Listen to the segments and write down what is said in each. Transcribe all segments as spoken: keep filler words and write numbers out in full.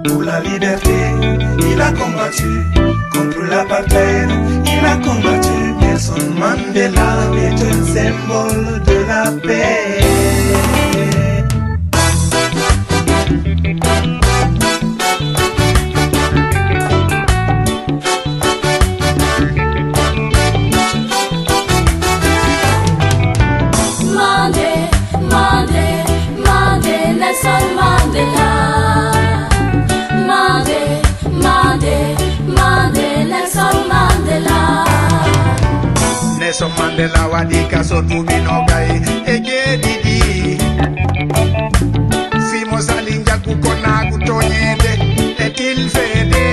Pour la liberté, il a combattu. Contre l'apartheid, il a combattu. Nelson Mandela est un symbole de la paix. Nelson Mandela wadika so tubinogai ejedidi Simo salinja kukona kutonyede etil fede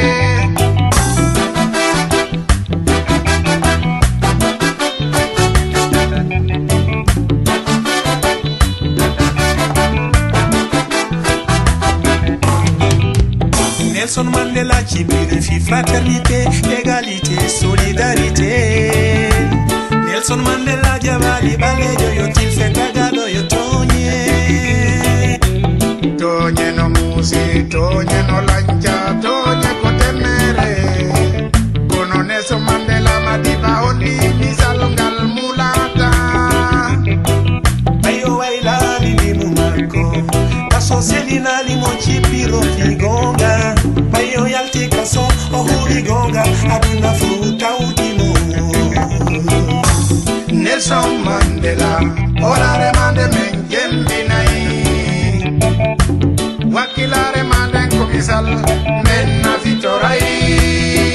Nelson Mandela qui vérifie fraternité, égalité, solidarité. Nelson Mandela jabali bale yo til fe kagado yo tonye. Tonye no musi, tonye no lancha, tonye kotemere. Kono Nelson Mandela madiba oli misalongal mulata. Ayo waila lili mumako, kaso selina limonchi piro figonga. Bayo yalti kaso ohuri gonga, aduna fruta udimo. Nelson Mandela, ora remande men jembinai. Wakila remande komisal men na vitorai.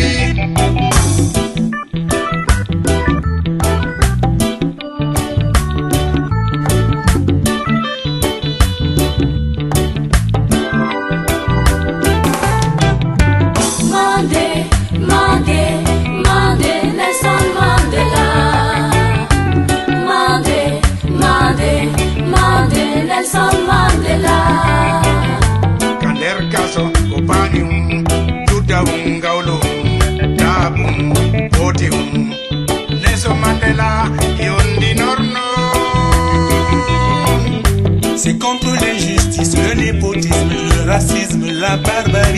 Nelson Mandela. Kander kaso opanium, tutawum gaulum, tabum, otium. Nelson Mandela, yondi norno. C'est contre l'injustice, le népotisme, le racisme, la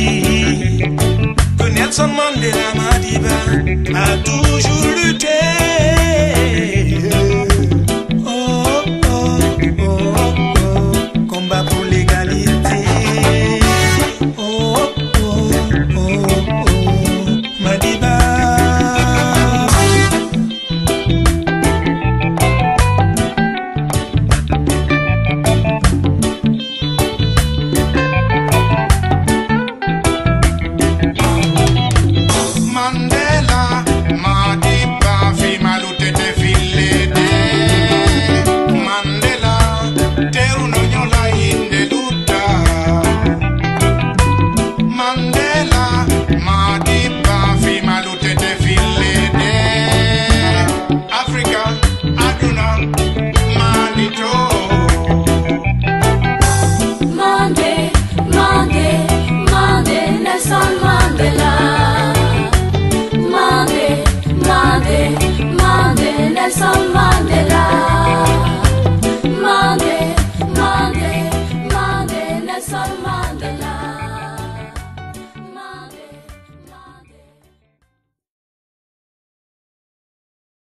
barbarie que Nelson Mandela Madiba a toujours lutté.